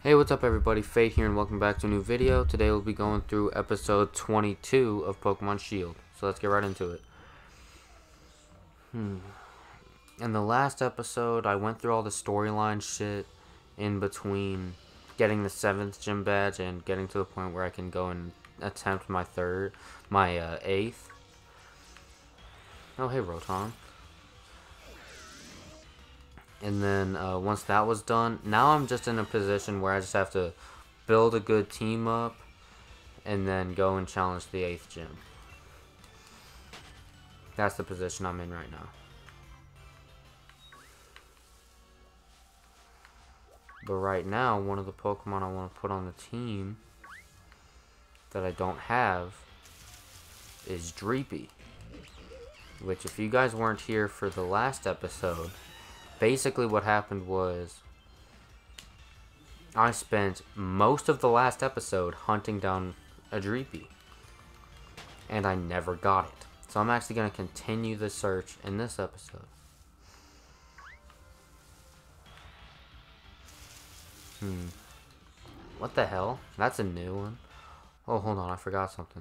Hey, what's up everybody, Fate here and welcome back to a new video. Today we'll be going through episode 22 of Pokemon Shield. So let's get right into it. In the last episode, I went through all the storyline shit in between getting the 7th gym badge and getting to the point where I can go and attempt my 8th. Oh, hey Rotom. And then once that was done, now I'm just in a position where I just have to build a good team up and then go and challenge the 8th gym. That's the position I'm in right now. But right now, one of the Pokemon I want to put on the team that I don't have is Dreepy. Which, if you guys weren't here for the last episode, basically what happened was I spent most of the last episode hunting down a Dreepy. And I never got it. So I'm actually going to continue the search in this episode. What the hell? That's a new one. Oh, hold on. I forgot something.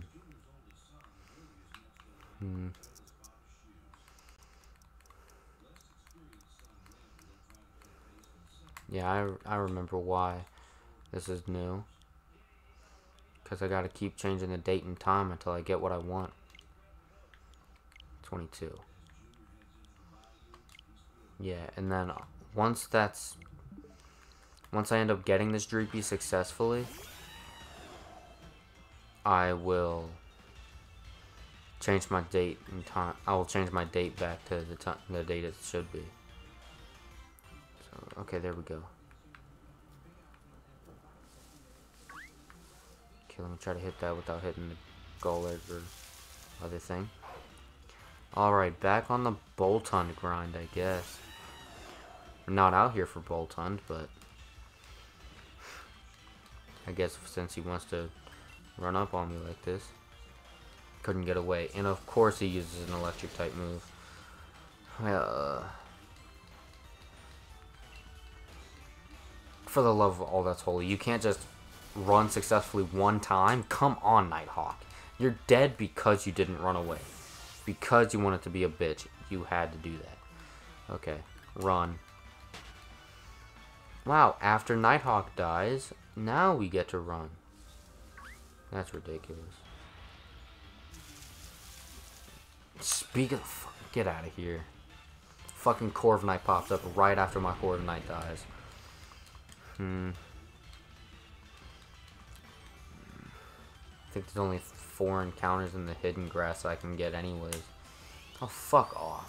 Yeah, I remember why this is new. Because I gotta keep changing the date and time until I get what I want. 22. Yeah, and then once I end up getting this Dreepy successfully, I will change my date and time. I will change my date back to the date it should be. So, okay, there we go. Okay, let me try to hit that without hitting the goal edge or other thing. Alright, back on the Boltund grind, I guess. I'm not out here for Boltund, but I guess since he wants to run up on me like this, couldn't get away. And of course he uses an electric type move. For the love of all that's holy, you can't just run successfully one time. Come on, Nighthawk. You're dead because you didn't run away. Because you wanted to be a bitch. You had to do that. Okay, run. Wow, after Nighthawk dies, now we get to run. That's ridiculous. Speaking of, get out of here. Fucking Corviknight pops up right after my Corviknight dies. I think there's only 4 encounters in the hidden grass I can get anyways. Oh, fuck off.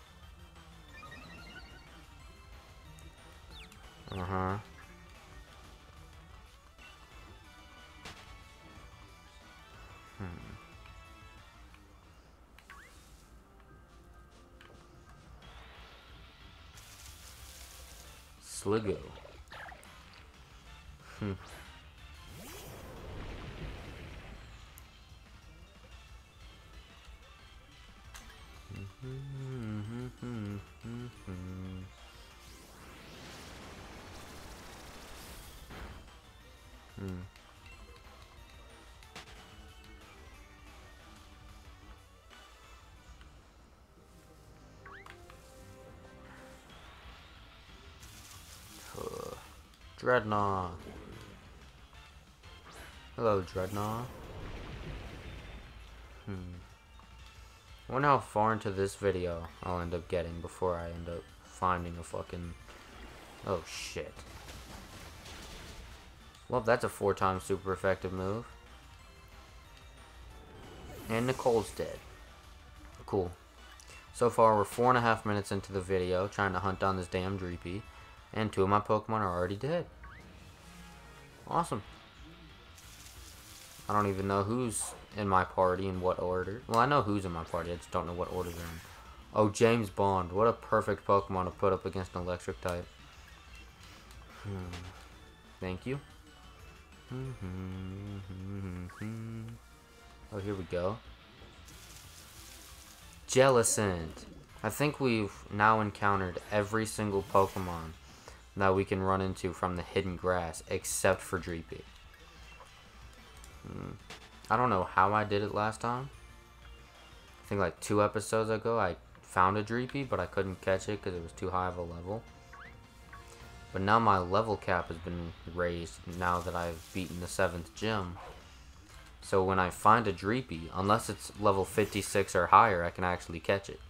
Sliggoo. Dreadnought. Hello, Dreadnought. I wonder how far into this video I'll end up getting before I end up finding a fucking... Oh, shit. Well, that's a 4-time super effective move. And Nicole's dead. Cool. So far, we're 4.5 minutes into the video trying to hunt down this damn Dreepy. And 2 of my Pokemon are already dead. Awesome. I don't even know who's in my party in what order. Well, I know who's in my party. I just don't know what order they're in. Oh, James Bond. What a perfect Pokemon to put up against an electric type. Thank you. Oh, here we go. Jellicent. I think we've now encountered every single Pokemon that we can run into from the hidden grass, except for Dreepy. I don't know how I did it last time. I think like 2 episodes ago I found a Dreepy, but I couldn't catch it because it was too high of a level. But now my level cap has been raised now that I've beaten the 7th gym. So when I find a Dreepy, unless it's level 56 or higher, I can actually catch it.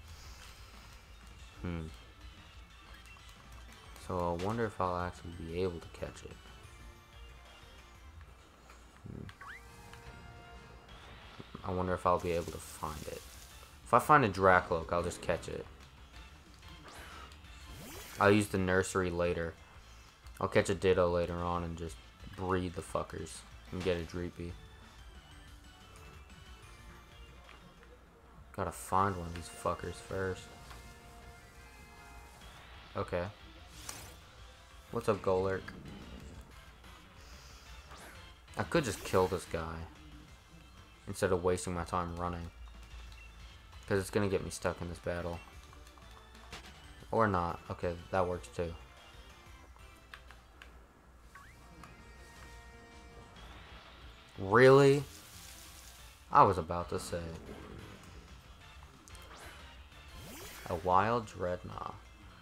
So I wonder if I'll actually be able to catch it. I wonder if I'll be able to find it. If I find a Dracloak, I'll just catch it. I'll use the nursery later. I'll catch a Ditto later on and just breed the fuckers and get a Dreepy. Gotta find one of these fuckers first. Okay. What's up, Golurk? I could just kill this guy instead of wasting my time running, because it's gonna get me stuck in this battle. Or not. Okay, that works too. Really? I was about to say. A wild Dreadnought.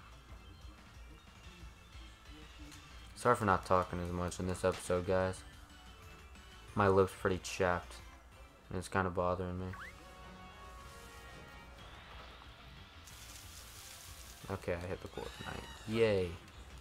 Sorry for not talking as much in this episode, guys. My lips pretty chapped, and it's kind of bothering me. Okay, I hit the Corviknight. Yay.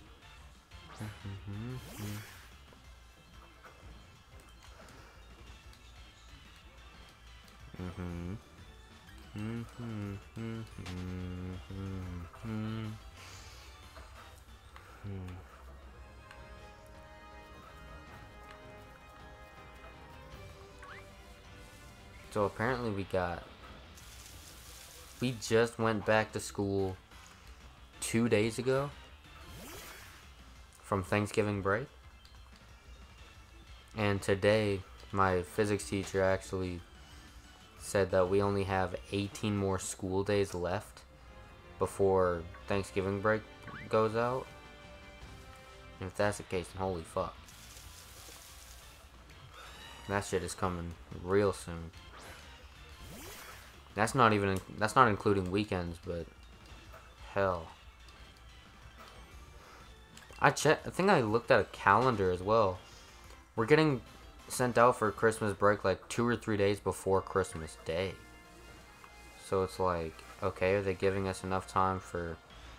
So apparently we just went back to school 2 days ago from Thanksgiving break. And today, my physics teacher actually said that we only have 18 more school days left before Thanksgiving break goes out. And if that's the case, then holy fuck. That shit is coming real soon. That's not including weekends, but hell. I think I looked at a calendar as well. We're getting sent out for Christmas break like 2 or 3 days before Christmas Day. So it's like, okay, are they giving us enough time for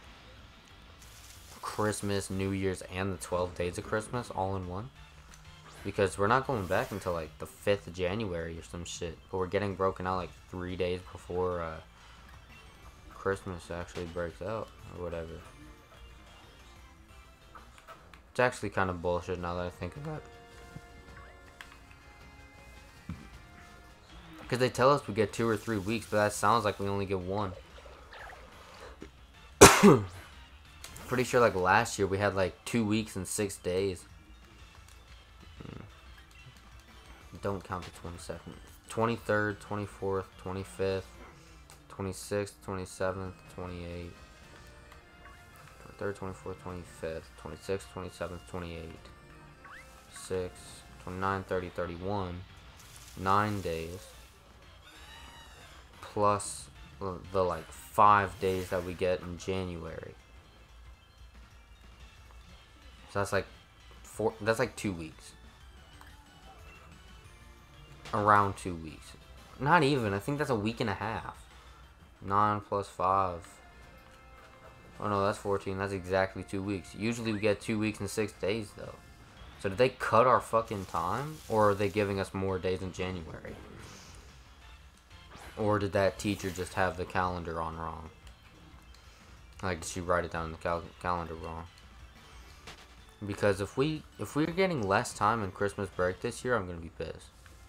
Christmas, New Year's, and the 12 days of Christmas all in one? Because we're not going back until like the 5th of January or some shit. But we're getting broken out like 3 days before Christmas actually breaks out or whatever. It's actually kind of bullshit now that I think about it. Because they tell us we get 2 or 3 weeks, but that sounds like we only get 1. Pretty sure like last year we had like 2 weeks and 6 days. Don't count the 22nd. 23rd, 24th, 25th, 26th, 27th, 28th. 23rd, 24th, 25th, 26th, 27th, 28th. 6, 29, 30, 31. 9 days. Plus the like 5 days that we get in January. So that's like 2 weeks. Around 2 weeks. Not even. I think that's a week and a half. 9 plus 5. Oh no, that's 14. That's exactly 2 weeks. Usually we get 2 weeks and 6 days though. So did they cut our fucking time? Or are they giving us more days in January? Or did that teacher just have the calendar on wrong? Like, did she write it down in the calendar wrong? Because if we're getting less time in Christmas break this year, I'm gonna be pissed.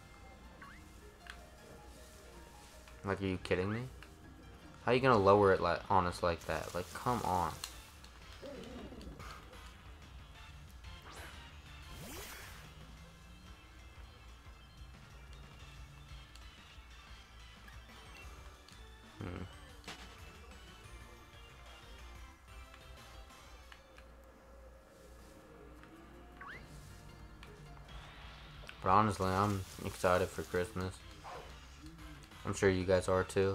Like, are you kidding me? How are you gonna lower it on us like that? Like, come on. But honestly, I'm excited for Christmas. I'm sure you guys are too.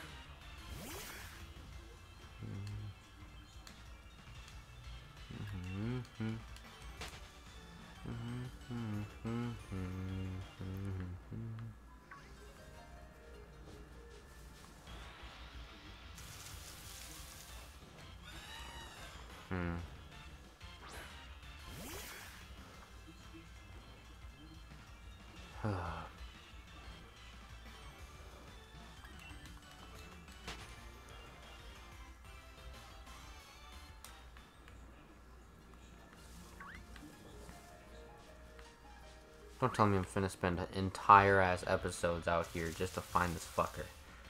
Don't tell me I'm finna spend entire ass episodes out here just to find this fucker.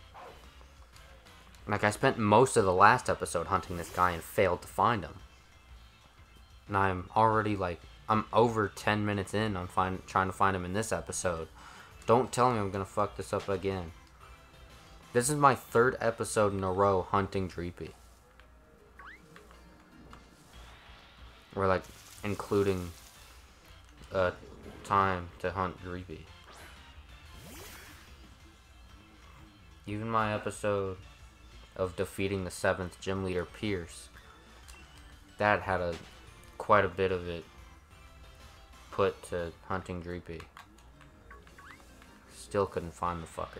Like, I spent most of the last episode hunting this guy and failed to find him. And I'm already, like, I'm over 10 minutes in on trying to find him in this episode. Don't tell me I'm gonna fuck this up again. This is my 3rd episode in a row hunting Dreepy. Or, like, including time to hunt Dreepy. Even my episode of defeating the 7th gym leader, Pierce, that had quite a bit of it put to hunting Dreepy. Still couldn't find the fucker.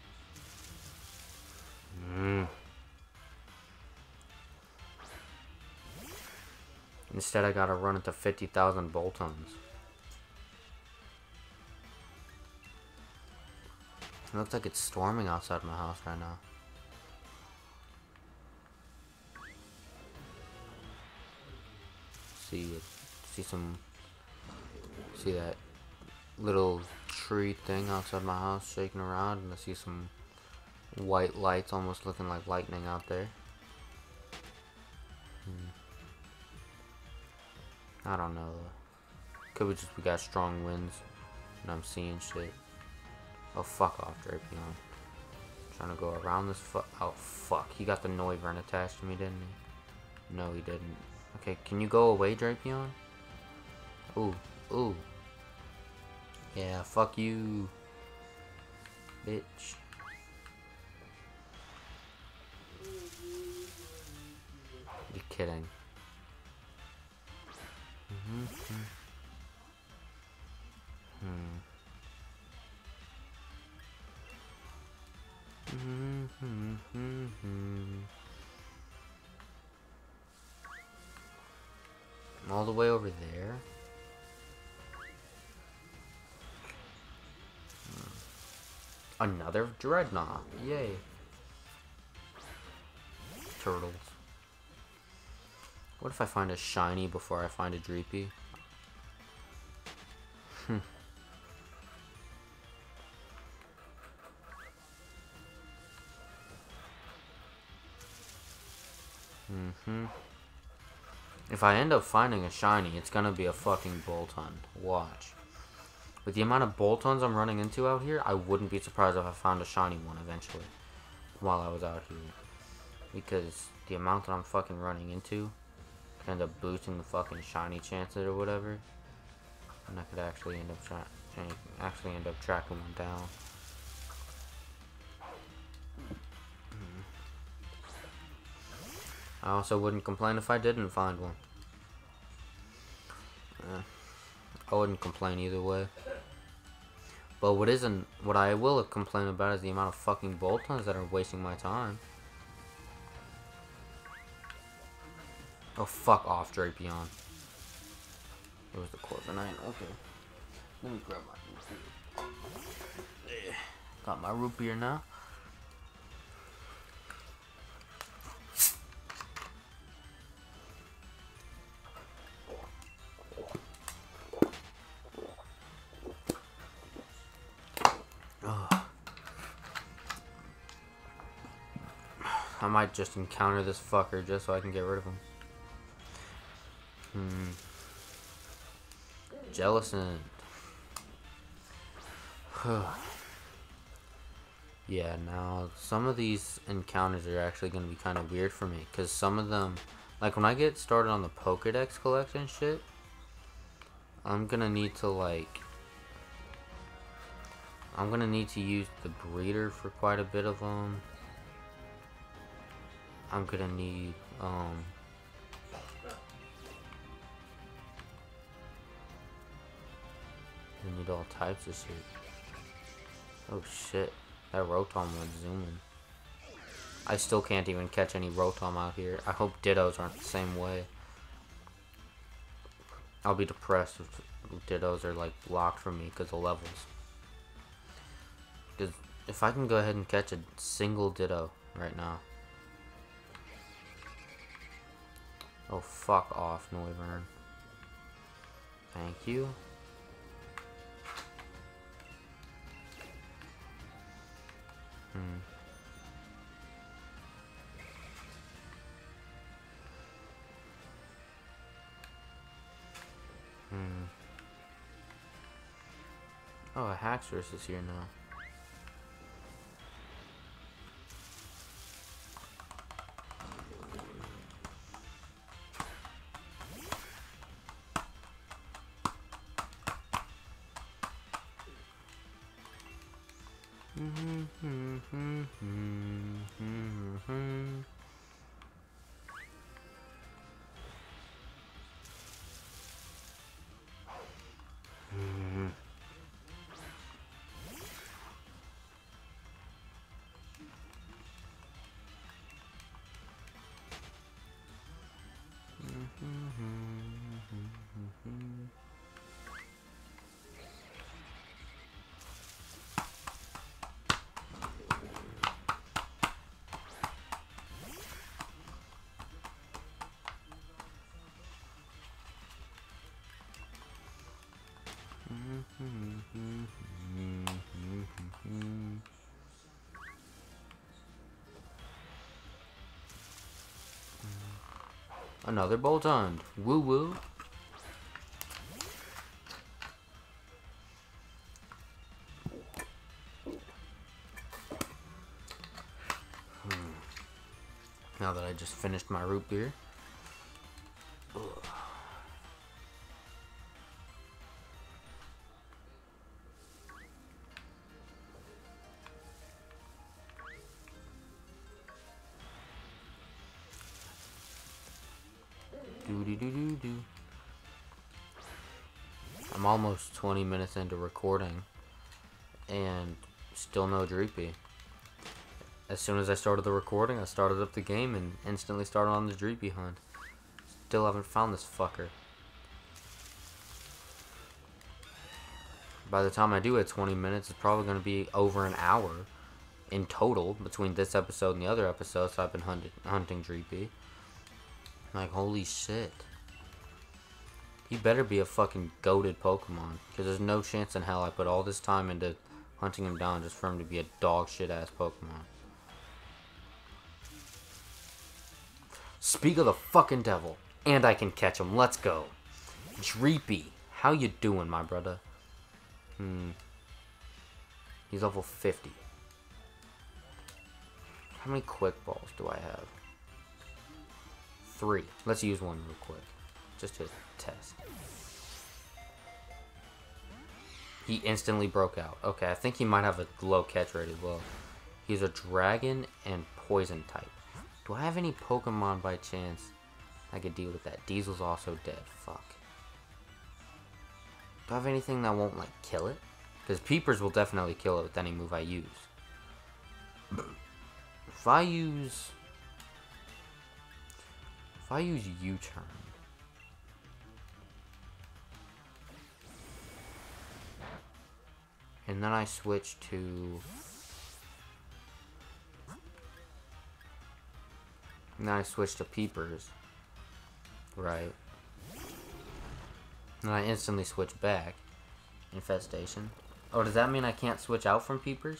Instead, I gotta run into 50,000 Boltons. It looks like it's storming outside my house right now. See that little tree thing outside my house shaking around, and I see some white lights almost looking like lightning out there. I don't know. Could be just we got strong winds and I'm seeing shit. Oh, fuck off, Drapion. Trying to go around this oh, fuck. He got the Noivern attached to me, didn't he? No, he didn't. Okay, can you go away, Drapion? Ooh, ooh. Yeah, fuck you. Bitch. You're kidding. All the way over there. Another Dreadnought. Yay. Turtles. What if I find a shiny before I find a Dreepy? If I end up finding a shiny, it's gonna be a fucking Bolton. Watch. With the amount of Boltons I'm running into out here, I wouldn't be surprised if I found a shiny one eventually while I was out here. Because the amount that I'm fucking running into could end up boosting the fucking shiny chances or whatever. And I could actually end up tracking one down. I also wouldn't complain if I didn't find one. I wouldn't complain either way. But what I will complain about is the amount of fucking Boltons that are wasting my time. Oh, fuck off, Drapion. It was the Corviknight. Okay. Let me grab my root beer. Got my root beer now. I might just encounter this fucker just so I can get rid of him. Jellicent. Yeah, now some of these encounters are actually going to be kind of weird for me. Because some of them, like when I get started on the Pokedex collection shit, I'm going to need to like I'm gonna need to use the breeder for quite a bit of them. I'm gonna need, I need all types of shit. Oh shit, that Rotom went zooming. I still can't even catch any Rotom out here. I hope Dittos aren't the same way. I'll be depressed if Dittos are like blocked from me because of levels. Because if I can go ahead and catch a single Ditto right now. Oh, fuck off, Noivern. Thank you. Oh, a Haxorus is here now. Another Boltund. Woo woo. Now that I just finished my root beer. Ugh. Do. I'm almost 20 minutes into recording and still no Dreepy. As soon as I started the recording, I started up the game and instantly started on the Dreepy hunt. Still haven't found this fucker. By the time I do it, 20 minutes, it's probably going to be over an hour in total between this episode and the other episodes. So I've been hunting Dreepy. Like, holy shit. He better be a fucking goated Pokemon. Because there's no chance in hell I put all this time into hunting him down just for him to be a dog shit ass Pokemon. Speak of the fucking devil. And I can catch him. Let's go. Dreepy. How you doing, my brother? He's level 50. How many quick balls do I have? 3. Let's use one real quick. Just to test. He instantly broke out. Okay, I think he might have a low catch rate as well. He's a dragon and poison type. Do I have any Pokemon by chance I could deal with that? Diesel's also dead. Fuck. Do I have anything that won't, like, kill it? Because Peepers will definitely kill it with any move I use. If I use U-turn. And then I switch to... And then I switch to Peepers. Right. And I instantly switch back. Infestation. Oh, does that mean I can't switch out from Peepers?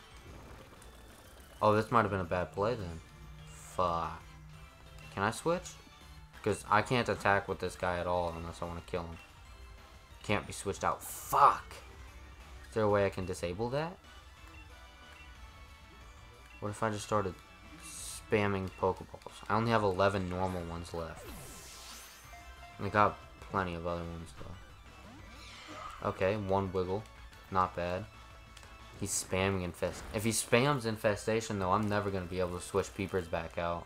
Oh, this might have been a bad play then. Fuck. Can I switch? Because I can't attack with this guy at all unless I want to kill him. Can't be switched out. Fuck! Is there a way I can disable that? What if I just started spamming Pokeballs? I only have 11 normal ones left. And I got plenty of other ones though. Okay, 1 Wiggle. Not bad. He's spamming infest. If he spams infestation, though, I'm never going to be able to switch Peepers back out.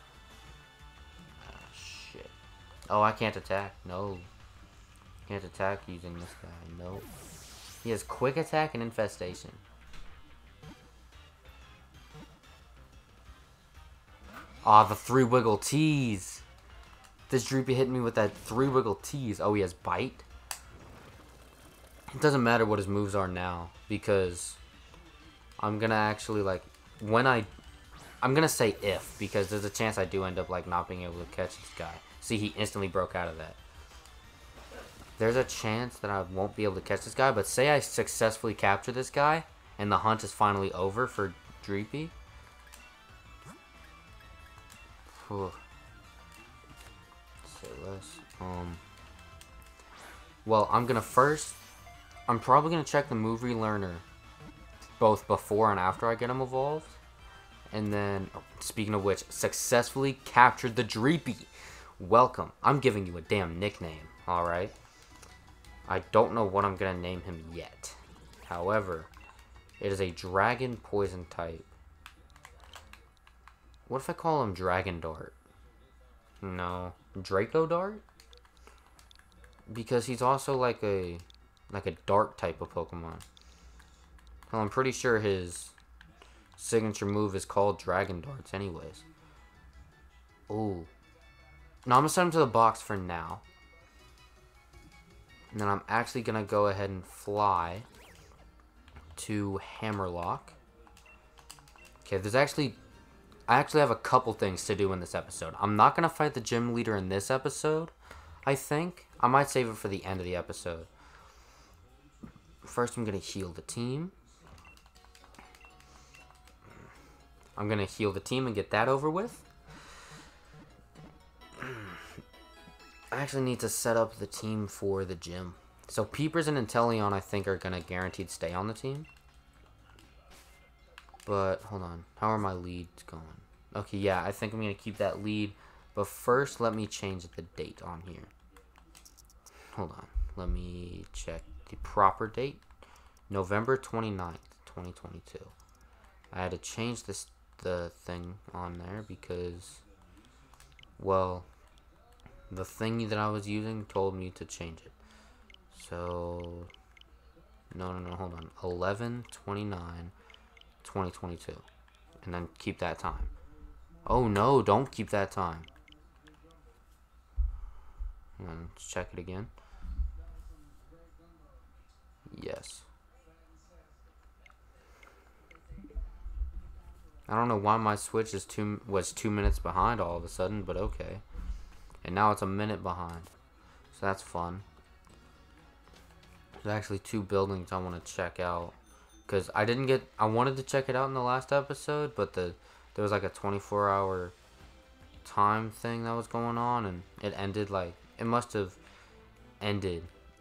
Shit. Oh, I can't attack. No. Can't attack using this guy. Nope. He has quick attack and infestation. Ah, the 3-wiggle tease. This Dreepy hit me with that 3-wiggle tease. Oh, he has bite. It doesn't matter what his moves are now, because I'm gonna actually, like, I'm gonna say if, because there's a chance I do end up, like, not being able to catch this guy. See, he instantly broke out of that. There's a chance that I won't be able to catch this guy, but say I successfully capture this guy, and the hunt is finally over for Dreepy. Whew. Say less. Well, I'm probably gonna check the move relearner both before and after I get him evolved. And then, speaking of which, successfully captured the Dreepy. Welcome. I'm giving you a damn nickname, alright? I don't know what I'm gonna name him yet. However, it is a dragon poison type. What if I call him Dragon Dart? No. Draco Dart? Because he's also like a dart type of Pokemon. Well, I'm pretty sure his signature move is called Dragon Darts anyways. Ooh. No, I'm gonna send him to the box for now. And then I'm actually gonna go ahead and fly to Hammerlock. Okay, I actually have a couple things to do in this episode. I'm not gonna fight the gym leader in this episode, I think. I might save it for the end of the episode. First, I'm gonna heal the team. I'm gonna heal the team and get that over with. I actually need to set up the team for the gym. So Peepers and Inteleon, I think, are gonna guaranteed stay on the team. But, hold on. How are my leads going? Okay, yeah, I think I'm gonna keep that lead. But first, let me change the date on here. Hold on. Let me check the proper date. November 29th, 2022. I had to change the thing on there because, well, the thing that I was using told me to change it. So, no, hold on. 11/29/2022. And then keep that time. Oh no, don't keep that time. And let's check it again. Yes. I don't know why my switch was 2 minutes behind all of a sudden, but okay. And now it's a minute behind. So that's fun. There's actually 2 buildings I want to check out. Because I wanted to check it out in the last episode, but there was like a 24-hour time thing that was going on, and it ended it must have ended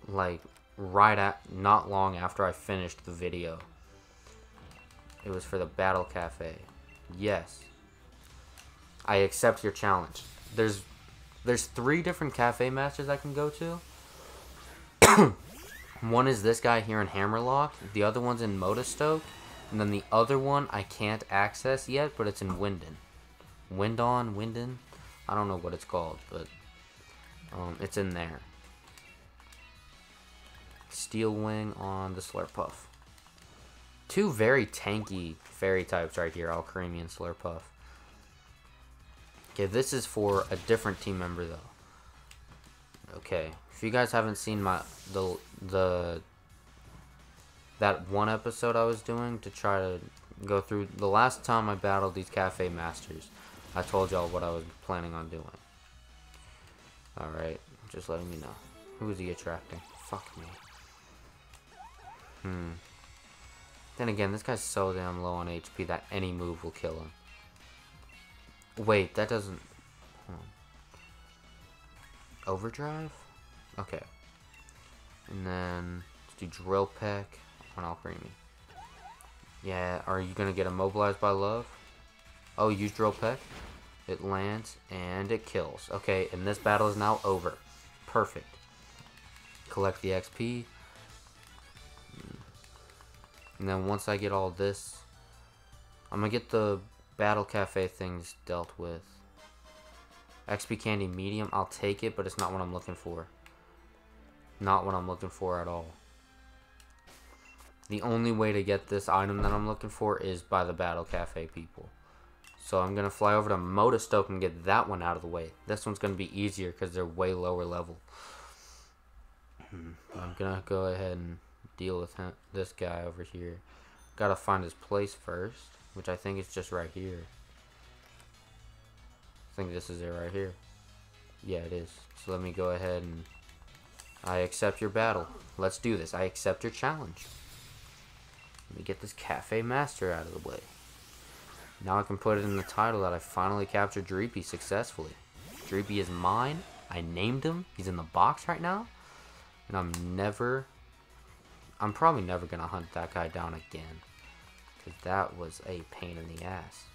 not long after I finished the video. It was for the Battle Cafe. Yes. I accept your challenge. There's 3 different cafe masters I can go to. One is this guy here in Hammerlock. The other one's in Modestoke. And then the other one I can't access yet, but it's in Winden. Winden? I don't know what it's called, but it's in there. Steel Wing on the Slurpuff. 2 very tanky fairy types right here, Alcremie and Slurpuff. Okay, this is for a different team member though. Okay, if you guys haven't seen that one episode I was doing to try to go through the last time I battled these cafe masters, I told y'all what I was planning on doing. Alright, just letting me know. Who is he attracting? Fuck me. Then again, this guy's so damn low on HP that any move will kill him. Wait, that doesn't... Overdrive? Okay. And then, let's do Drill Peck on Alcremie. Yeah, are you gonna get immobilized by love? Oh, use Drill Peck. It lands, and it kills. Okay, and this battle is now over. Perfect. Collect the XP. And then once I get all this, I'm gonna get the Battle Cafe things dealt with. XP Candy Medium, I'll take it, but it's not what I'm looking for. Not what I'm looking for at all. The only way to get this item that I'm looking for is by the Battle Cafe people. So I'm going to fly over to Motostoke and get that one out of the way. This one's going to be easier because they're way lower level. I'm going to go ahead and deal with this guy over here. Got to find his place first, which I think is just right here. I think this is it right here. Yeah, it is. So let me go ahead and... I accept your battle. Let's do this. I accept your challenge. Let me get this Cafe Master out of the way. Now I can put it in the title that I finally captured Dreepy successfully. Dreepy is mine. I named him. He's in the box right now. And I'm probably never going to hunt that guy down again. Because that was a pain in the ass.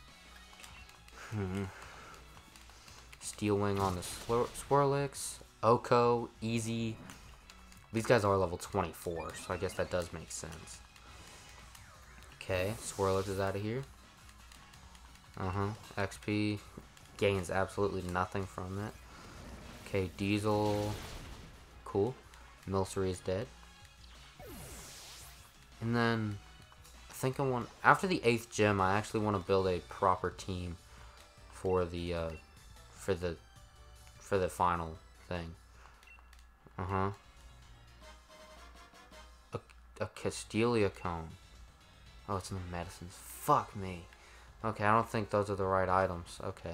Steel Wing on the Swirlix. Oko, Easy. These guys are level 24, so I guess that does make sense. Okay, Swirlix is out of here. XP gains absolutely nothing from it. Okay, Diesel. Cool. Milcery is dead. And then I think after the 8th gym, I actually want to build a proper team for the final thing. A Castelia Cone. Oh, it's in the medicines. Fuck me. Okay, I don't think those are the right items. Okay.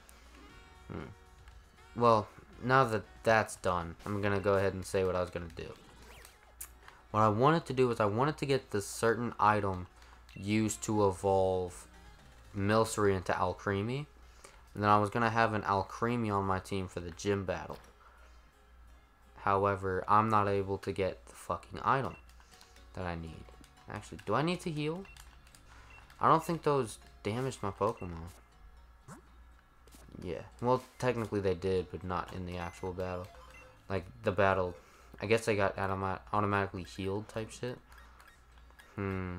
Well, now that that's done, I'm gonna go ahead and say what I was gonna do. What I wanted to do is I wanted to get this certain item used to evolve Milcery into Alcremie. And then I was gonna have an Alcremie on my team for the gym battle. However, I'm not able to get the fucking item that I need. Actually, do I need to heal? I don't think those damaged my Pokemon. Yeah, well, technically they did, but not in the actual battle. Like, the battle, I guess they got automatically healed type shit. Hold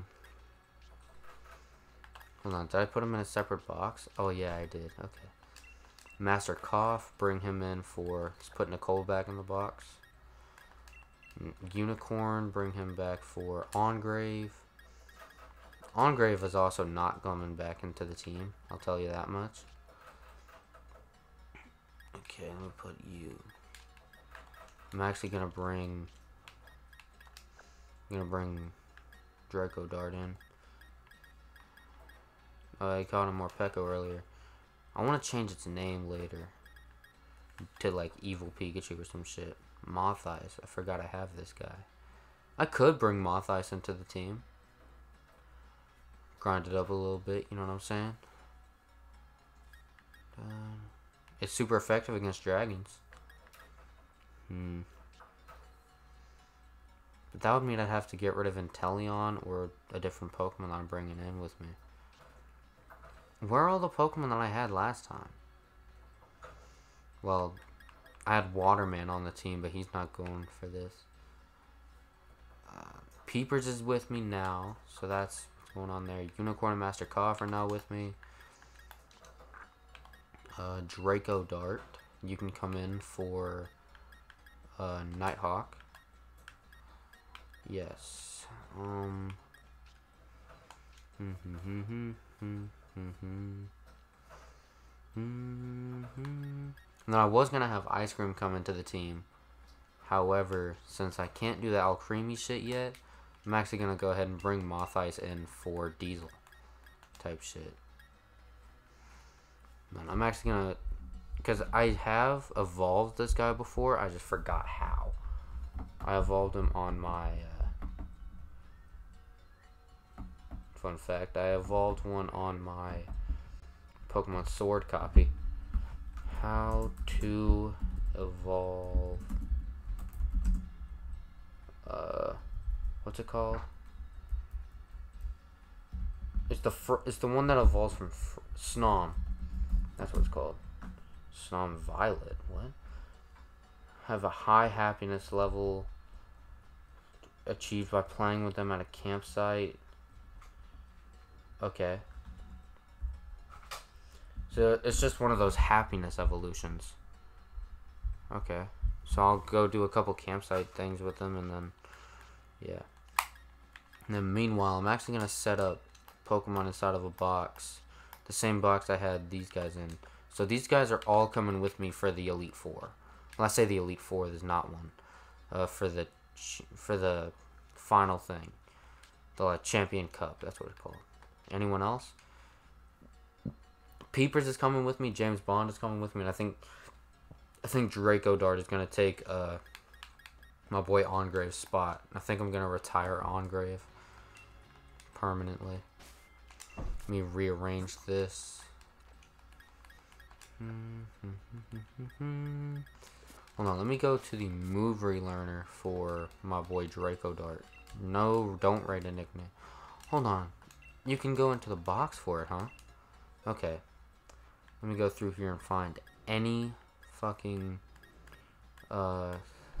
on, did I put him in a separate box? Oh, yeah, I did. Okay. Master Cough, bring him in for... Let's put Nicole back in the box. Unicorn, bring him back for Ongrave. Ongrave is also not coming back into the team. I'll tell you that much. Okay, let me put you. I'm actually gonna bring... Draco Dart in. I called him Morpeko earlier. I want to change its name later to like Evil Pikachu or some shit. Moth Eyes. I forgot I have this guy. I could bring Moth Eyes into the team. Grind it up a little bit, you know what I'm saying? It's super effective against dragons. But that would mean I'd have to get rid of Inteleon or a different Pokemon that I'm bringing in with me. Where are all the Pokemon that I had last time? Well, I had Waterman on the team, but he's not going for this. Peepers is with me now, so that's what's going on there. Unicorn and Master Cough are now with me. Draco Dart, you can come in for Nighthawk. Yes. And then I was gonna have Ice Cream come into the team. However, since I can't do the Alcremie shit yet, I'm actually gonna go ahead and bring Moth Ice in for Diesel type shit. Man, I'm actually gonna, because I have evolved this guy before, I just forgot how. I evolved him on my fun fact, I evolved one on my Pokemon Sword copy. How to evolve what's it called? It's the one that evolves from Snom. That's what it's called. Snom Violet. What? Have a high happiness level achieved by playing with them at a campsite. Okay. So it's just one of those happiness evolutions. Okay. So I'll go do a couple campsite things with them, and then, yeah. And then meanwhile, I'm actually going to set up Pokemon inside of a box. The same box I had these guys in. So these guys are all coming with me for the Elite Four. Well, I say the Elite Four, there's not one. For the final thing. The Champion Cup, that's what it's called. Anyone else? Peepers is coming with me, James Bond is coming with me, and I think Draco Dart is going to take my boy Ongrave's spot. I think I'm going to retire Ongrave permanently. Let me rearrange this. Hold on, let me go to the move relearner for my boy Draco Dart. No, don't write a nickname. Hold on. You can go into the box for it, huh? Okay. Let me go through here and find any fucking let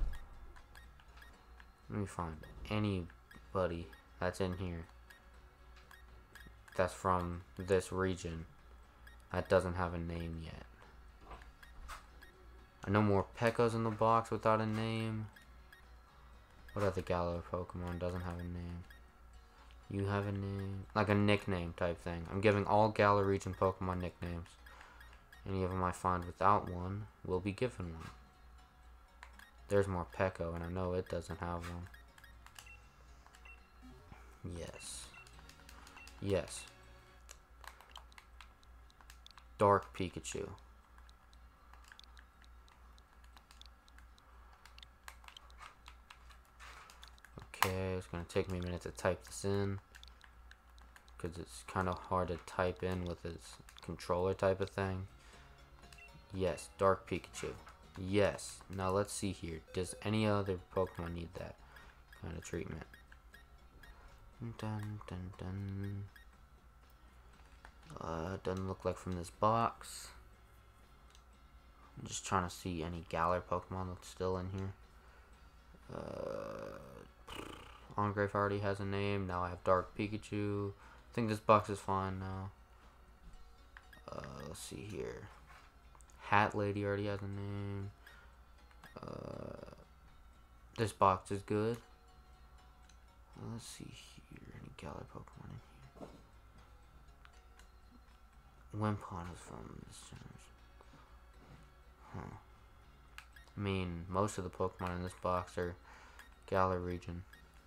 me find anybody that's in here that's from this region that doesn't have a name yet. I know more Pekkas in the box without a name. What other Galar Pokemon doesn't have a name? You have a name? Like a nickname type thing. I'm giving all Galar region Pokemon nicknames. Any of them I find without one will be given one. There's more Pekko, and I know it doesn't have one. Yes. Yes. Dark Pikachu. Okay, it's going to take me a minute to type this in, because it's kind of hard to type in with its controller type of thing. Yes, Dark Pikachu. Yes. Now let's see here. Does any other Pokemon need that kind of treatment? Dun, dun, dun. Doesn't look like from this box. I'm just trying to see any Galar Pokemon that's still in here. Ongrave already has a name. Now I have Dark Pikachu. I think this box is fine now. Let's see here. Hat Lady already has a name. This box is good. Let's see here. Any Galar Pokemon in here? Wimpon is from this generation. Huh. I mean, most of the Pokemon in this box are Galar region.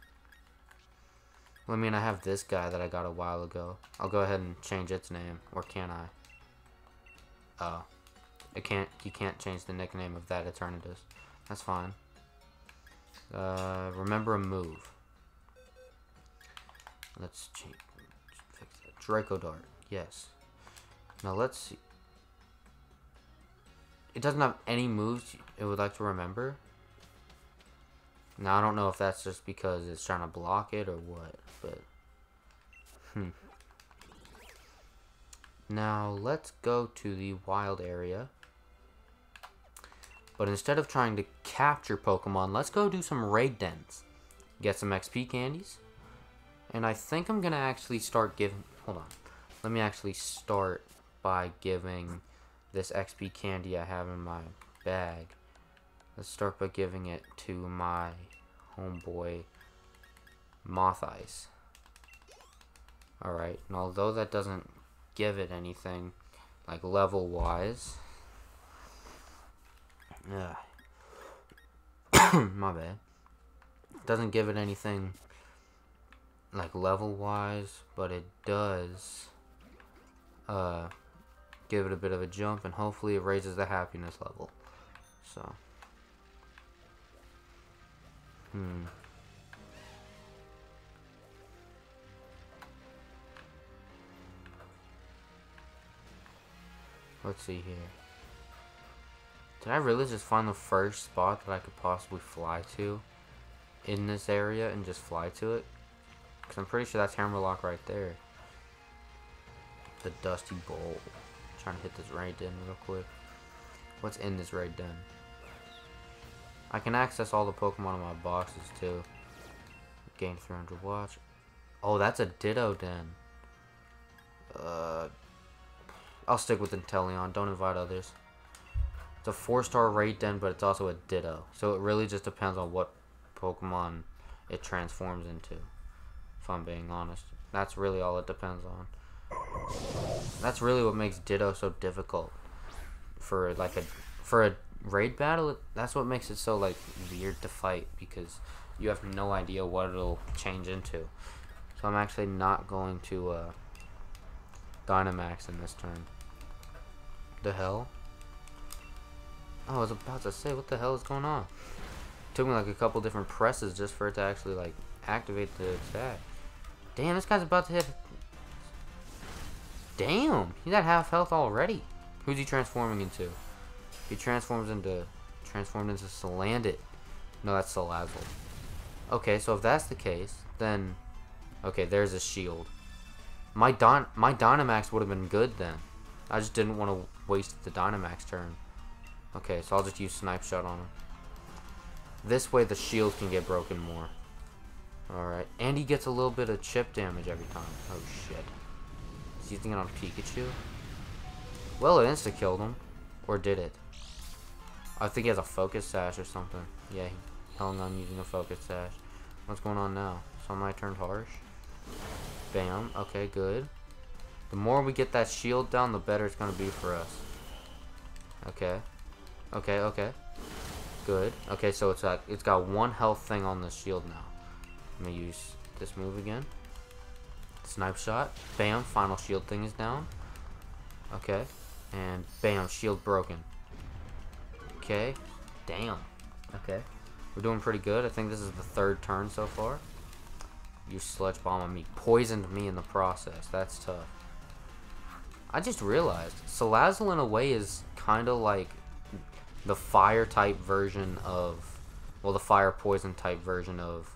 Well, I mean, I have this guy that I got a while ago. I'll go ahead and change its name. Or can I? Oh. You can't change the nickname of that Eternatus. That's fine. Remember a move. Let's change. Fix that. Draco Dart. Yes. Now let's see. It doesn't have any moves it would like to remember. Now I don't know if that's just because it's trying to block it or what, but Now let's go to the wild area. But instead of trying to capture Pokemon, let's go do some raid dens. Get some XP candies. And I think I'm going to actually start giving... Hold on. Let me actually start by giving this XP candy I have in my bag. Let's start by giving it to my homeboy Moth Ice. Alright. And although that doesn't give it anything, like level-wise... My bad. Doesn't give it anything like level wise, but it does give it a bit of a jump, and hopefully it raises the happiness level. So let's see here. Did I really just find the first spot that I could possibly fly to in this area and just fly to it? Because I'm pretty sure that's Hammerlock right there. The Dusty Bowl. Trying to hit this raid den real quick. What's in this raid den? I can access all the Pokemon in my boxes too. Gain 300 watch. Oh, that's a Ditto den. I'll stick with Inteleon. Don't invite others. It's a 4-star raid den, but it's also a Ditto. So it really just depends on what Pokemon it transforms into. If I'm being honest. That's really all it depends on. That's really what makes Ditto so difficult. For a raid battle, that's what makes it so like weird to fight, because you have no idea what it'll change into. So I'm actually not going to Dynamax in this turn. The hell? Oh, I was about to say, what the hell is going on? It took me like a couple different presses just for it to actually like activate the attack. Damn, this guy's about to hit. Damn, he's at half health already. Who's he transforming into? He transformed into Salandit. No, that's Salazzle. Okay, so if that's the case, then okay, there's a shield. My Dynamax would have been good then. I just didn't want to waste the Dynamax turn. Okay, so I'll just use Snipe Shot on him. This way the shield can get broken more. Alright, and he gets a little bit of chip damage every time. Oh shit. He's using it on Pikachu? Well, it insta-killed him. Or did it? I think he has a Focus Sash or something. Yeah, he hung on using a Focus Sash. What's going on now? Sunlight turned harsh. Bam. Okay, good. The more we get that shield down, the better it's going to be for us. Okay. Okay, okay. Good. Okay, so it's got 1 health thing on the shield now. Let me use this move again. Snipe Shot. Bam. Final shield thing is down. Okay. And bam. Shield broken. Okay. Damn. Okay. We're doing pretty good. I think this is the 3rd turn so far. You Sludge Bomb on me. Poisoned me in the process. That's tough. I just realized Salazzle in a way is kind of like the fire type version of, well, the fire poison type version of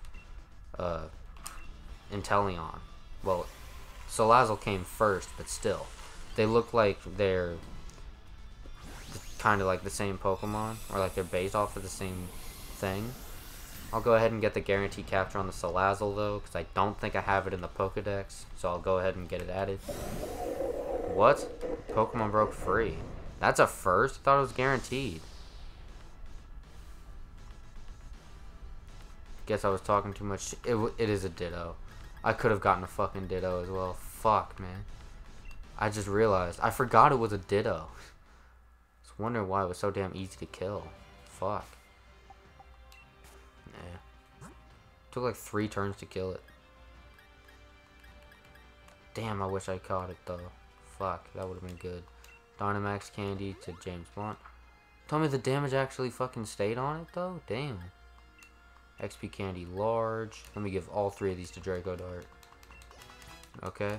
Inteleon. Well, Salazzle came first, but still, they look like they're kind of like the same Pokemon, or like they're based off of the same thing. I'll go ahead and get the guaranteed capture on the Salazzle though, because I don't think I have it in the Pokedex, so I'll go ahead and get it added. What? Pokemon broke free. That's a first? I thought it was guaranteed. Guess I was talking too much. It is a Ditto. I could have gotten a fucking Ditto as well. Fuck, man. I just realized. I forgot it was a Ditto. I was wondering why it was so damn easy to kill. Fuck. Nah. Took like 3 turns to kill it. Damn, I wish I caught it though. Fuck, that would have been good. Dynamax Candy to James Blunt. Tell me the damage actually fucking stayed on it though? Damn. XP Candy large. Let me give all 3 of these to Draco Dart. Okay.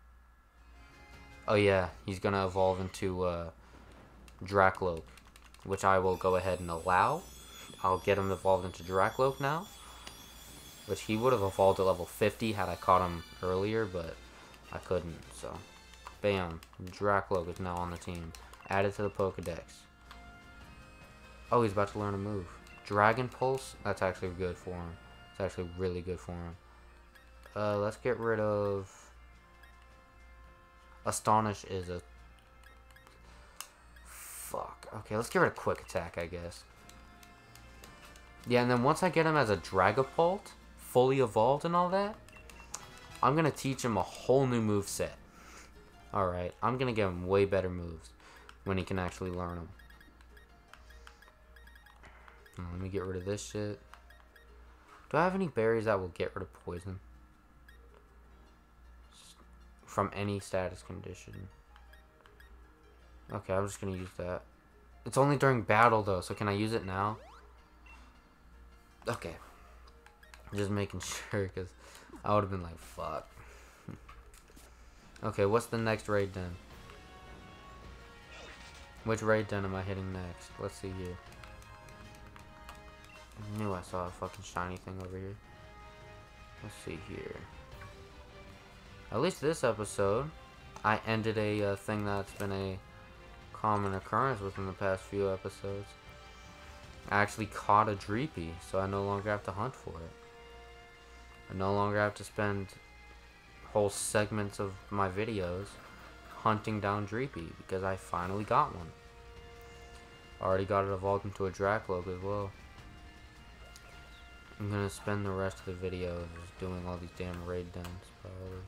Oh yeah, he's gonna evolve into Dracloak, which I will go ahead and allow. I'll get him evolved into Dracloak now, which he would have evolved to level 50 had I caught him earlier, but I couldn't, so bam, Dracloak is now on the team. Added to the Pokedex. Oh, he's about to learn a move. Dragon Pulse, that's actually good for him. It's actually really good for him. Let's get rid of... Astonish is a... Fuck. Okay, let's get rid of Quick Attack, I guess. Yeah, and then once I get him as a Dragapult, fully evolved and all that, I'm going to teach him a whole new move set. Alright, I'm going to give him way better moves when he can actually learn them. Let me get rid of this shit. Do I have any berries that will get rid of poison? From any status condition. Okay, I'm just going to use that. It's only during battle though, so can I use it now? Okay. Just making sure, because I would have been like, fuck. Okay, what's the next raid den? Which raid den am I hitting next? Let's see here. I knew I saw a fucking shiny thing over here. Let's see here. At least this episode, I ended a thing that's been a common occurrence within the past few episodes. I actually caught a Dreepy, so I no longer have to hunt for it. I no longer have to spend whole segments of my videos hunting down Dreepy because I finally got one. Already got it evolved into a Dracloak as well. I'm gonna spend the rest of the video just doing all these damn raid dens, probably.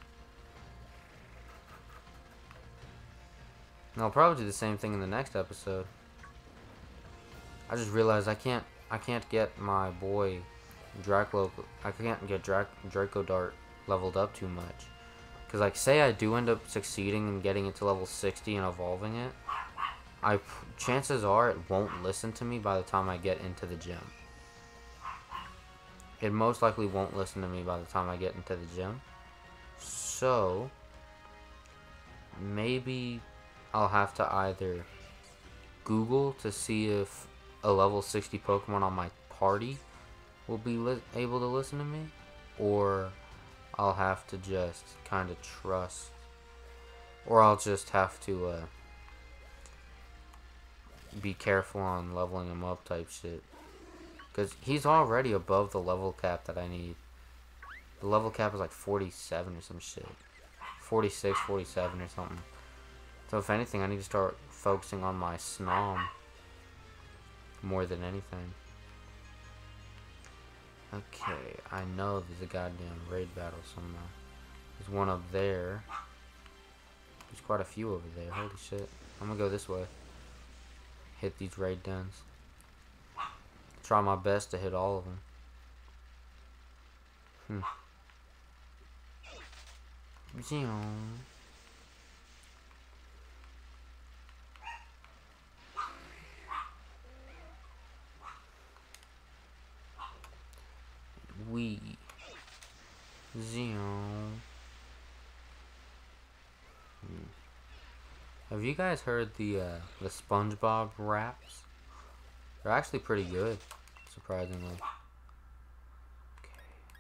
And I'll probably do the same thing in the next episode. I just realized I can't get my boy Dracloak. I can't get Draco Dart leveled up too much. Cause like, say I do end up succeeding in getting it to level 60 and evolving it, chances are it won't listen to me by the time I get into the gym. It most likely won't listen to me by the time I get into the gym. So maybe I'll have to either Google to see if a level 60 Pokemon on my party will be able to listen to me, or I'll have to just kind of trust, or I'll just have to be careful on leveling him up type shit. Because he's already above the level cap that I need. The level cap is like 47 or some shit. 46, 47 or something. So if anything, I need to start focusing on my Snom more than anything. Okay, I know there's a goddamn raid battle somewhere. There's one up there. There's quite a few over there. Holy shit. I'm gonna go this way. Hit these raid dens. Try my best to hit all of them. Have you guys heard the SpongeBob raps? They're actually pretty good, surprisingly. Okay.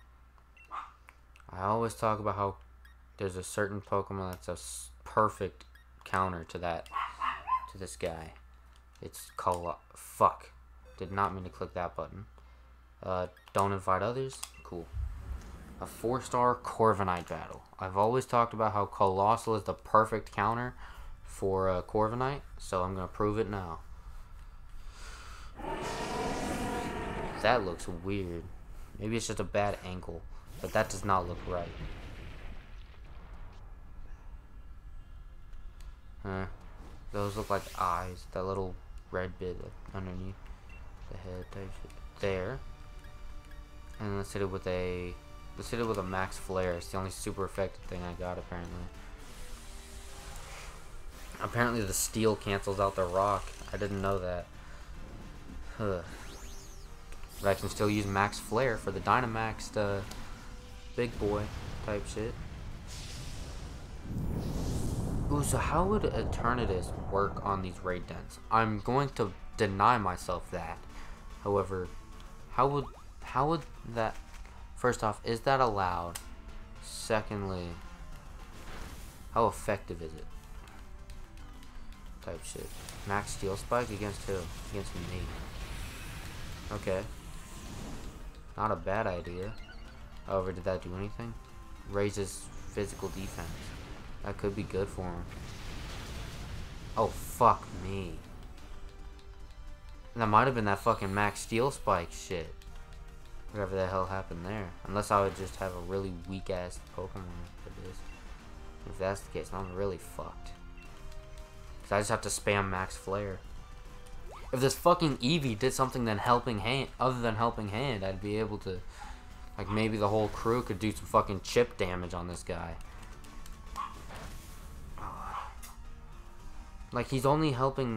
I always talk about how there's a certain Pokemon that's a perfect counter to this guy. It's called fuck. Did not mean to click that button. Don't invite others. Cool. A 4-star Corviknight battle. I've always talked about how Colossal is the perfect counter for Corviknight, so I'm gonna prove it now. That looks weird. Maybe it's just a bad angle, but that does not look right. Those look like eyes. That little red bit underneath the head type shit. There. And let's hit it with a max flare. It's the only super effective thing I got apparently. Apparently the steel cancels out the rock. I didn't know that. But I can still use max flare for the Dynamax big boy type shit. Ooh, so how would Eternatus work on these raid dens? I'm going to deny myself that. However, how would that... First off, is that allowed? Secondly, how effective is it? Type shit. Max Steel Spike against who? Against me. Okay. Not a bad idea. However, did that do anything? Raises physical defense. That could be good for him. Oh, fuck me. That might have been that fucking Max Steel Spike shit. Whatever the hell happened there. Unless I would just have a really weak ass Pokemon for this. If that's the case, I'm really fucked. Cause I just have to spam Max Flare. If this fucking Eevee did something other than helping hand, I'd be able to, like, maybe the whole crew could do some fucking chip damage on this guy. Like, he's only helping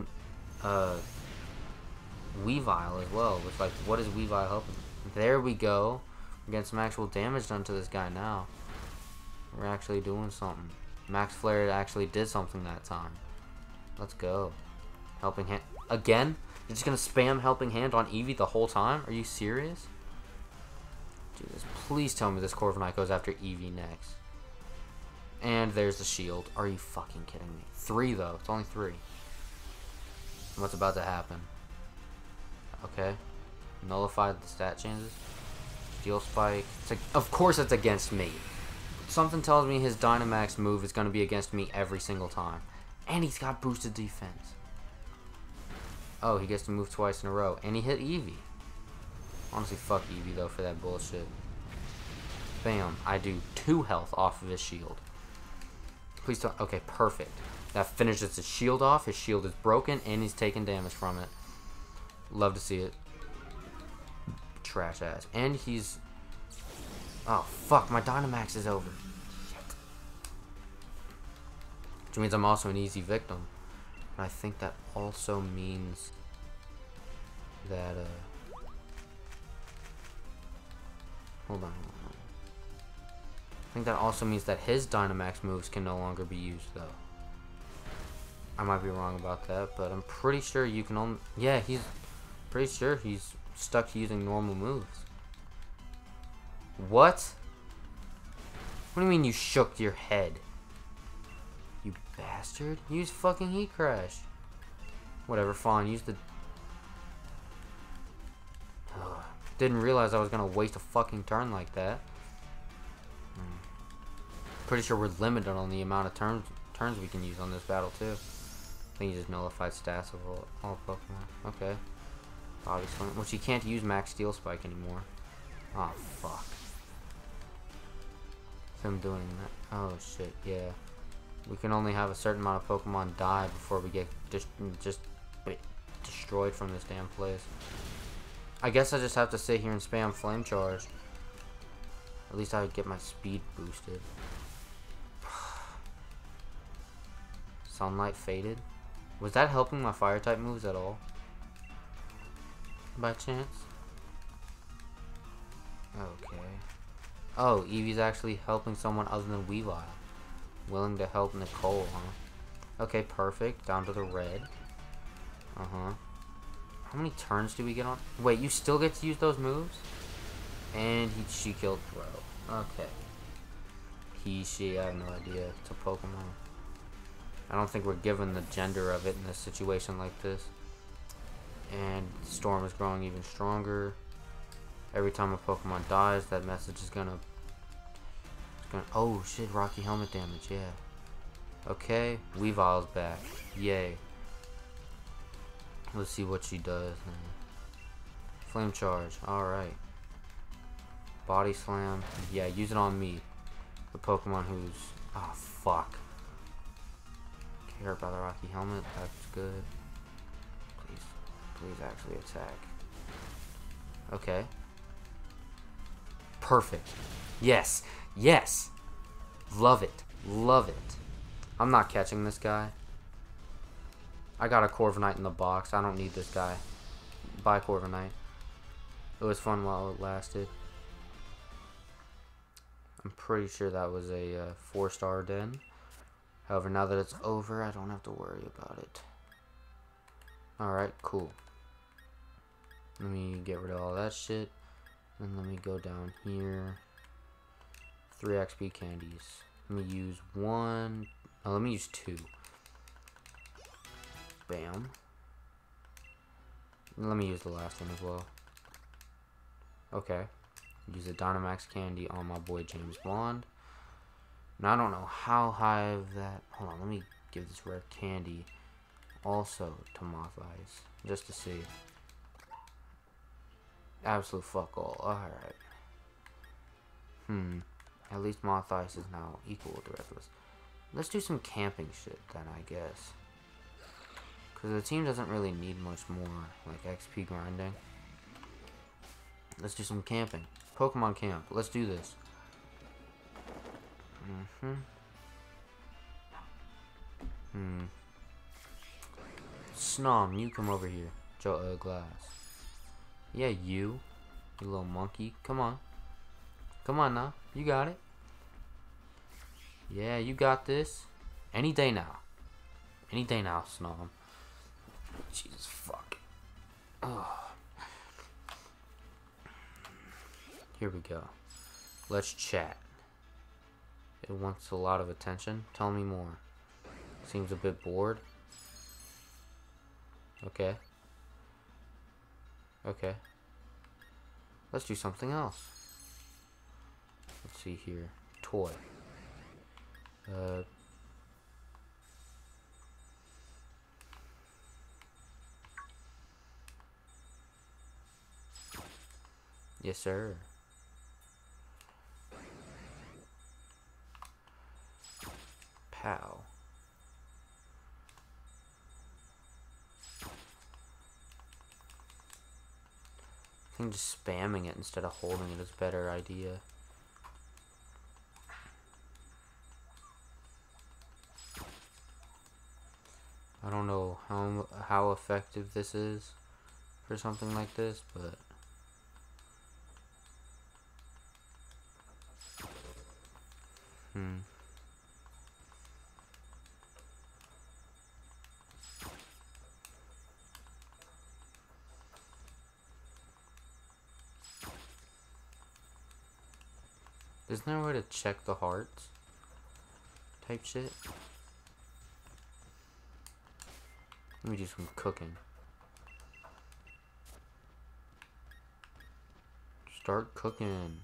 Weavile as well. Which, like, what is Weavile helping? There we go. We're getting some actual damage done to this guy now. We're actually doing something. Max Flare actually did something that time. Let's go. Helping hand. Again? You're just gonna spam Helping Hand on Eevee the whole time? Are you serious? Jesus, please tell me this Corviknight goes after Eevee next. And there's the shield. Are you fucking kidding me? 3 though. It's only 3. What's about to happen? Okay. Nullified the stat changes. Steel Spike. It's like, of course it's against me. Something tells me his Dynamax move is going to be against me every single time. And he's got boosted defense. Oh, he gets to move twice in a row. And he hit Eevee. Honestly, fuck Eevee, though, for that bullshit. Bam. I do 2 health off of his shield. Please don't... Okay, perfect. That finishes his shield off. His shield is broken, and he's taking damage from it. Love to see it. Trash ass. And he's... Oh, fuck. My Dynamax is over. Shit. Which means I'm also an easy victim. And I think that also means that, Hold on. I think that also means that his Dynamax moves can no longer be used, though. I might be wrong about that, but I'm pretty sure you can only... Yeah, he's... Pretty sure he's stuck using normal moves. What? What do you mean you shook your head? You bastard. Use fucking Heat Crash. Whatever, fine. Use the... Ugh. Didn't realize I was gonna waste a fucking turn like that. Pretty sure we're limited on the amount of turns we can use on this battle, too. I think he just nullified stats of all Pokemon. Okay. Body Slam. Which you can't use Max Steel Spike anymore. Oh, fuck. Him doing that. Oh, shit, yeah. We can only have a certain amount of Pokemon die before we get just destroyed from this damn place. I guess I just have to sit here and spam Flame Charge. At least I would get my speed boosted. Sunlight faded. Was that helping my fire type moves at all? By chance? Okay. Oh, Eevee's actually helping someone other than Weavile. Willing to help Nicole, huh? Okay, perfect. Down to the red. Uh-huh. How many turns do we get on? Wait, you still get to use those moves? And she killed Bro. Okay. She, I have no idea. It's a Pokemon. I don't think we're given the gender of it in a situation like this. And Storm is growing even stronger. Every time a Pokemon dies, that message is gonna... Oh shit, Rocky Helmet damage, yeah. Okay, Weavile's back. Yay. Let's see what she does. Flame Charge, alright. Body Slam, yeah, use it on me. The Pokemon who's... Oh, fuck. Care about the Rocky Helmet, that's good. Please actually attack. Okay. Perfect. Yes. Yes. Love it. Love it. I'm not catching this guy. I got a Corviknight in the box. I don't need this guy. Bye, Corviknight. It was fun while it lasted. I'm pretty sure that was a 4-star den. However, now that it's over, I don't have to worry about it. Alright, cool. Let me get rid of all that shit. And let me go down here. 3 XP candies. Let me use 1. Oh, let me use 2. Bam. And let me use the last one as well. Okay. Use a Dynamax candy on my boy James Bond. Now, I don't know how high of that... Hold on, let me give this rare candy also to Moth Ice. Just to see. Absolute fuck all. Alright. At least Moth Ice is now equal with the rest of us. Let's do some camping shit then, I guess. Because the team doesn't really need much more, like, XP grinding. Let's do some camping. Pokemon camp. Let's do this. Snom, you come over here. Glass. Yeah, you little monkey. Come on. Come on now. You got it. Yeah, you got this. Any day now. Any day now, Snom. Jesus, fuck. Oh. Here we go. Let's chat. It wants a lot of attention. Tell me more. Seems a bit bored. Okay. Okay. Let's do something else. Let's see here. Toy. Uh, yes, sir. Pow. I think just spamming it instead of holding it is a better idea. I don't know how effective this is for something like this, but isn't there a way to check the hearts type shit? Let me do some cooking. Start cooking.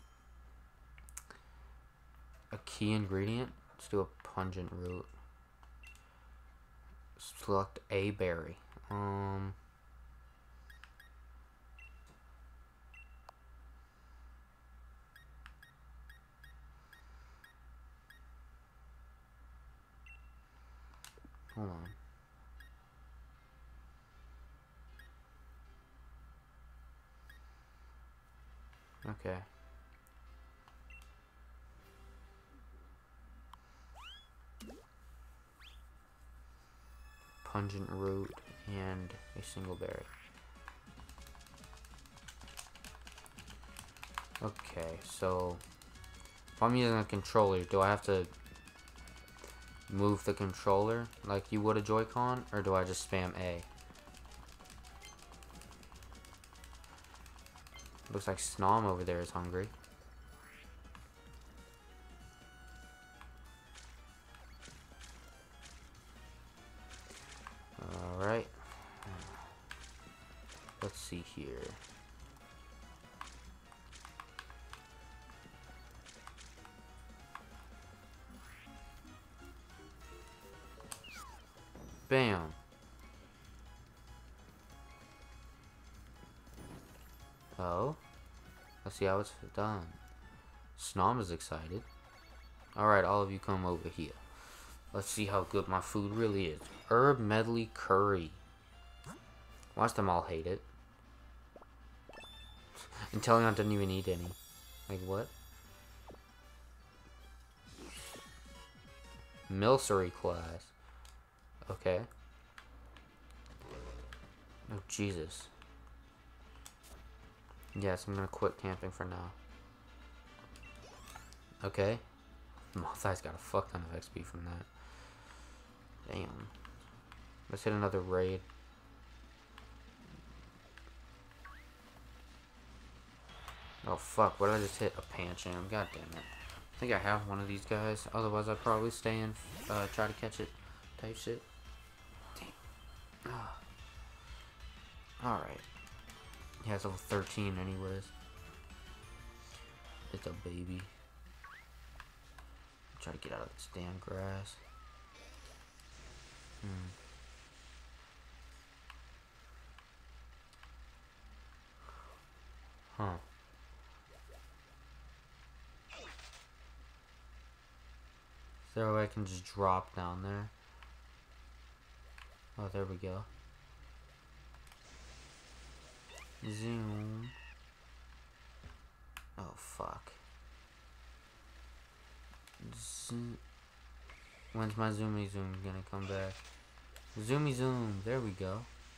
A key ingredient? Let's do a pungent root. Select a berry. Hold on. Okay. Pungent root and a single berry. Okay, so if I'm using a controller, do I have to move the controller like you would a Joy-Con, or do I just spam A? Looks like Snom over there is hungry. Alright. Let's see here. Bam. Oh. Let's see how it's done. Snom is excited. Alright, all of you come over here. Let's see how good my food really is. Herb medley curry. Watch them all hate it. Inteleon didn't even eat any. Like what? Milcery class. Okay. Oh, Jesus. Yes, I'm gonna quit camping for now. Okay. Mothai's got a fuck ton of XP from that. Damn. Let's hit another raid. Oh fuck, what did I just hit? A Pancham. God damn it. I think I have one of these guys. Otherwise I'd probably stay and try to catch it type shit. Damn. Alright. He has level 13 anyways. It's a baby. Try to get out of this damn grass. Huh. Is there a way I can just drop down there? Oh, there we go. Zoom. Oh, fuck. Zoom. When's my zoomy zoom gonna come back? Zoomy zoom. There we go.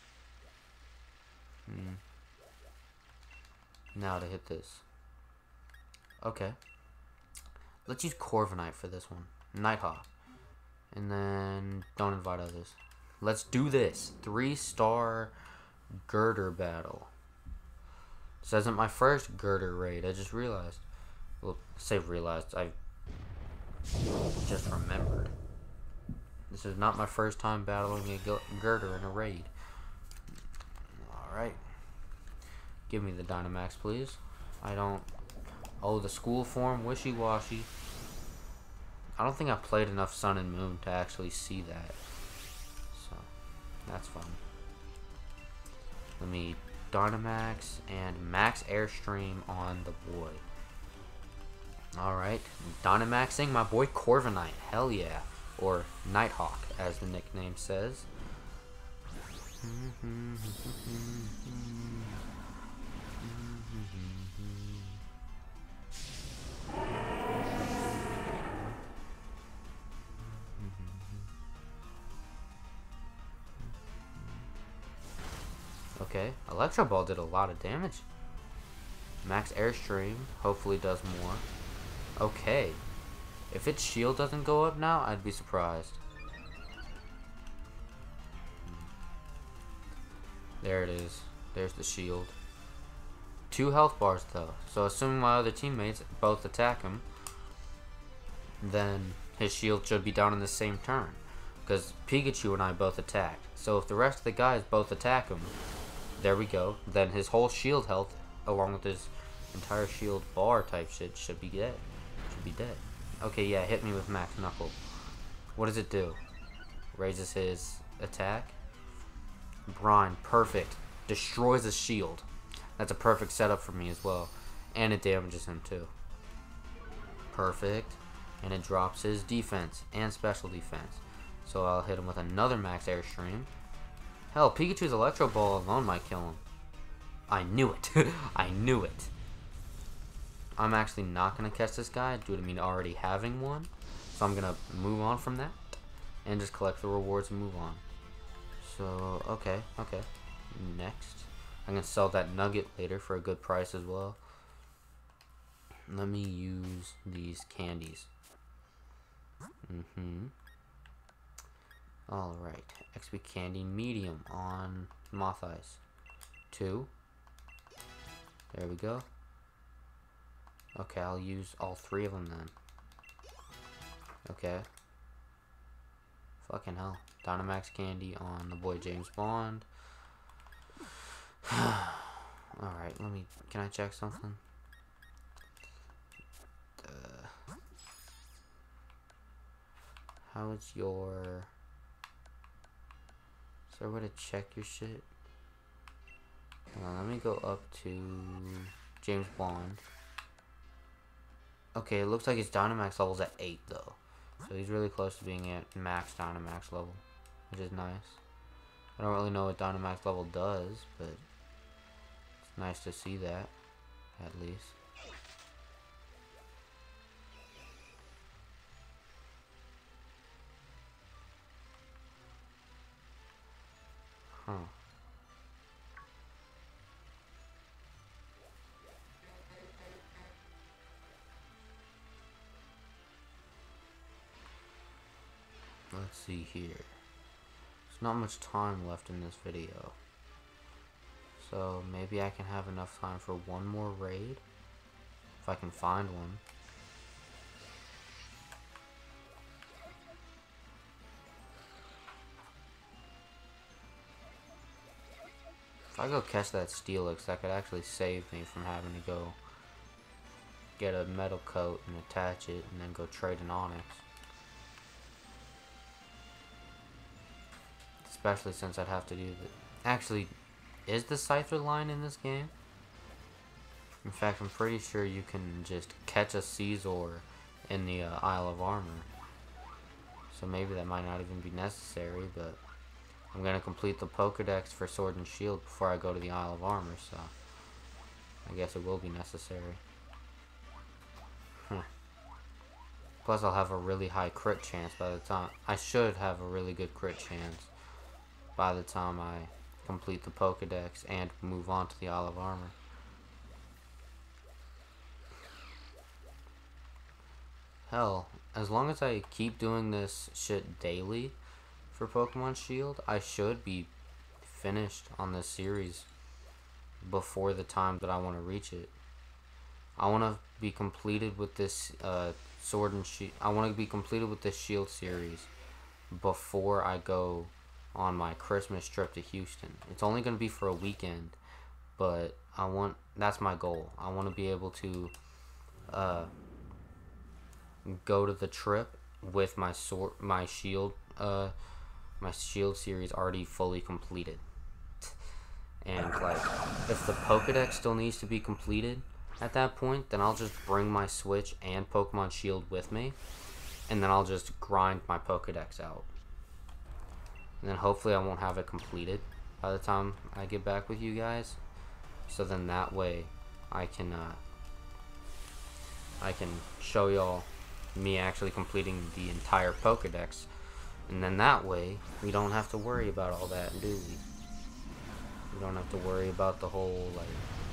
Now to hit this. Okay. Let's use Corviknight for this one. Nighthawk. And then don't invite others. Let's do this. 3-star girder battle. This isn't my first girder raid. I just realized. Well, say realized. I just remembered. This is not my first time battling a girder in a raid. Alright. Give me the Dynamax, please. I don't... Oh, the school form. Wishy-washy. I don't think I played enough Sun and Moon to actually see that. So, that's fun. Let me Dynamax and Max Airstream on the boy. Alright, Dynamaxing my boy Corviknight. Hell yeah. Or Nighthawk, as the nickname says. Okay, Electro Ball did a lot of damage. Max Airstream hopefully does more. Okay, if its shield doesn't go up now, I'd be surprised. There it is. There's the shield. 2 health bars though, so assuming my other teammates both attack him, then his shield should be down in the same turn. Because Pikachu and I both attacked. So if the rest of the guys both attack him, there we go. Then his whole shield health, along with his entire shield bar type shit, should be dead. Should be dead. Okay, yeah, hit me with Max Knuckle. What does it do? Raises his attack. Brine, perfect. Destroys his shield. That's a perfect setup for me as well. And it damages him too. Perfect. And it drops his defense and special defense. So I'll hit him with another Max Airstream. Hell, Pikachu's Electro Ball alone might kill him. I knew it. I knew it. I'm actually not going to catch this guy due to me already having one. So I'm going to move on from that. And just collect the rewards and move on. So, okay. Next. I'm going to sell that nugget later for a good price as well. Let me use these candies. Alright. XP Candy Medium on Moth Ice. 2. There we go. Okay, I'll use all 3 of them then. Okay. Fucking hell. Dynamax Candy on the boy James Bond. Alright, can I check something? How is your... Is there a way to check your shit? Let me go up to James Bond. Okay, it looks like his Dynamax level's at 8 though. So he's really close to being at max Dynamax level, which is nice. I don't really know what Dynamax level does, but it's nice to see that, at least. Huh. Let's see here. There's not much time left in this video. So maybe I can have enough time for one more raid. If I can find one. If I go catch that Steelix, that could actually save me from having to go get a metal coat and attach it and then go trade an Onix. Especially since I'd have to do the... Actually, is the Scyther line in this game? In fact, I'm pretty sure you can just catch a Scizor in the Isle of Armor. So maybe that might not even be necessary, but I'm going to complete the Pokedex for Sword and Shield before I go to the Isle of Armor, so I guess it will be necessary. Plus I'll have a really high crit chance by the time... I should have a really good crit chance by the time I complete the Pokedex and move on to the Isle of Armor. Hell, as long as I keep doing this shit daily for Pokemon Shield, I should be finished on this series before the time that I want to reach it. I want to be completed with this Sword and Shield. I want to be completed with this Shield series before I go on my Christmas trip to Houston. It's only going to be for a weekend, but that's my goal. I want to be able to go to the trip with my shield series already fully completed. And like, if the Pokedex still needs to be completed at that point, then I'll just bring my Switch and Pokemon Shield with me, and then I'll just grind my Pokedex out. And then hopefully I won't have it completed by the time I get back with you guys. So then that way I can show y'all me actually completing the entire Pokedex. And then that way we don't have to worry about all that, do we? We don't have to worry about the whole, like,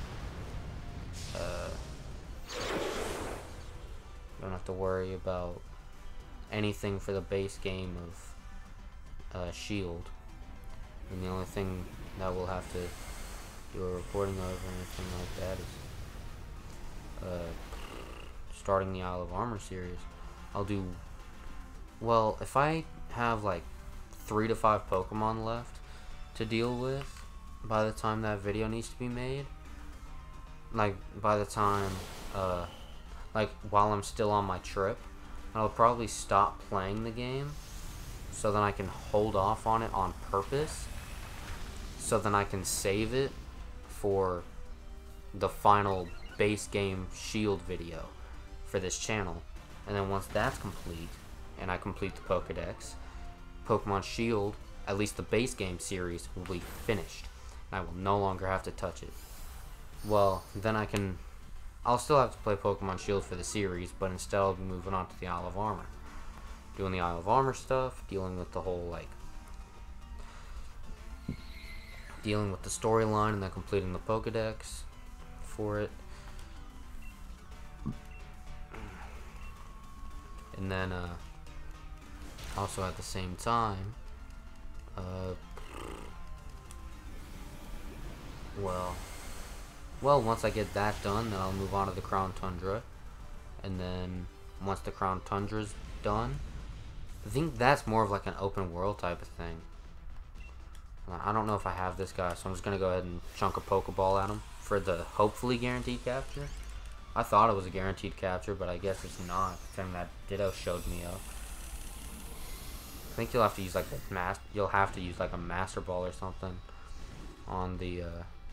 don't have to worry about anything for the base game of Shield. And the only thing that we'll have to do a recording of or anything like that is starting the Isle of Armor series. I'll do, well, if I have like 3 to 5 Pokemon left to deal with by the time that video needs to be made, like by the time like while I'm still on my trip, I'll probably stop playing the game so then I can hold off on it on purpose, so then I can save it for the final base game Shield video for this channel. And then once that's complete and I complete the Pokedex, Pokemon Shield, at least the base game series, will be finished. I will no longer have to touch it. Well, then I'll still have to play Pokemon Shield for the series, but instead I'll be moving on to the Isle of Armor. Doing the Isle of Armor stuff, dealing with the whole, like, dealing with the storyline, and then completing the Pokedex for it. And then, also at the same time, well, once I get that done, then I'll move on to the Crown Tundra. And then, once the Crown Tundra's done, I think that's more of like an open world type of thing. I don't know if I have this guy, so I'm just going to go ahead and chunk a Pokeball at him for the hopefully guaranteed capture. I thought it was a guaranteed capture, but I guess it's not. The thing that Ditto showed me of. I think you'll have to use like a Master Ball or something on the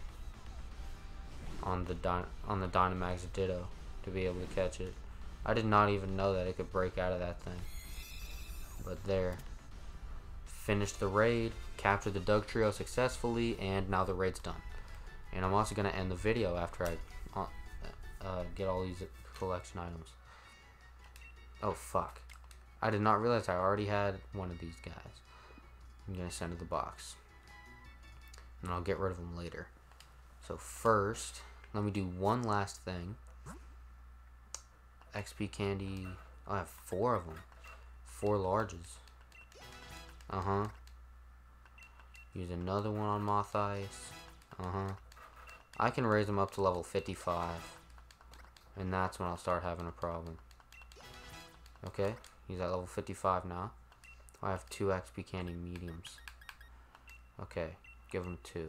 Dynamax Ditto to be able to catch it. I did not even know that it could break out of that thing. But there. Finished the raid, captured the Dugtrio successfully, and now the raid's done. And I'm also going to end the video after I get all these collection items. Oh, fuck. I did not realize I already had one of these guys. I'm going to send to the box. And I'll get rid of them later. So first, let me do one last thing. XP candy. I have 4 of them. 4 larges. Use another one on Moth Ice. I can raise them up to level 55. And that's when I'll start having a problem. Okay, he's at level 55 now. I have 2 XP candy mediums. Okay, give him 2.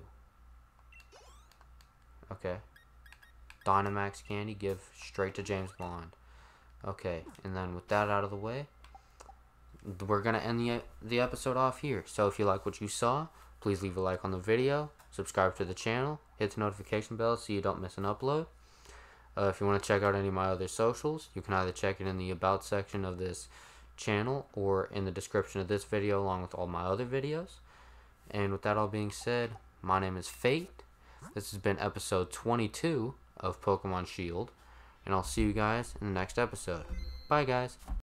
Okay. Dynamax candy, give straight to James Bond. Okay, and then with that out of the way, we're going to end the episode off here. So if you like what you saw, please leave a like on the video, subscribe to the channel, hit the notification bell so you don't miss an upload. If you want to check out any of my other socials, you can either check it in the About section of this channel or in the description of this video along with all my other videos. And with that all being said, my name is Fate. This has been episode 22 of Pokemon Shield, and I'll see you guys in the next episode. Bye, guys.